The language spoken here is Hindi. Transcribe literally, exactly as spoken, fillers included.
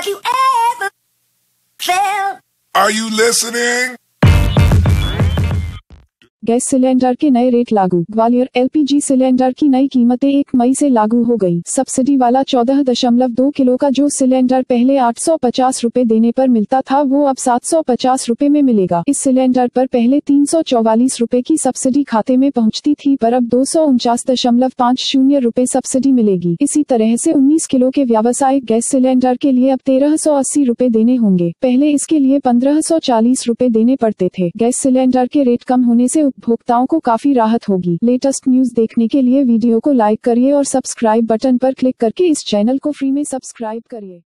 Have you ever felt? Are you listening? Gas cylinder के नए रेट लागू। ग्वालियर एलपीजी सिलेंडर की नई कीमतें एक मई से लागू हो गई। सब्सिडी वाला चौदह दशमलव दो किलो का जो सिलेंडर पहले आठ सौ पचास रूपए देने पर मिलता था वो अब सात सौ पचास रूपए में मिलेगा। इस सिलेंडर पर पहले तीन सौ चौवालीस रूपए की सब्सिडी खाते में पहुंचती थी, पर अब दो सौ उनचास दशमलव पाँच शून्य रूपए सब्सिडी मिलेगी। इसी तरह से उन्नीस किलो के व्यावसायिक गैस सिलेंडर के लिए अब तेरह सौ अस्सी रूपए देने होंगे। पहले इसके लिए पंद्रह सौ चालीस रूपए देने पड़ते थे। गैस सिलेंडर के रेट कम होने से उपभोक्ताओं को काफी राहत होगी। लेटेस्ट न्यूज देखने के लिए वीडियो को लाइक करिए और सब्सक्राइब बटन पर क्लिक करके इस चैनल को फ्री में सब्सक्राइब करिए।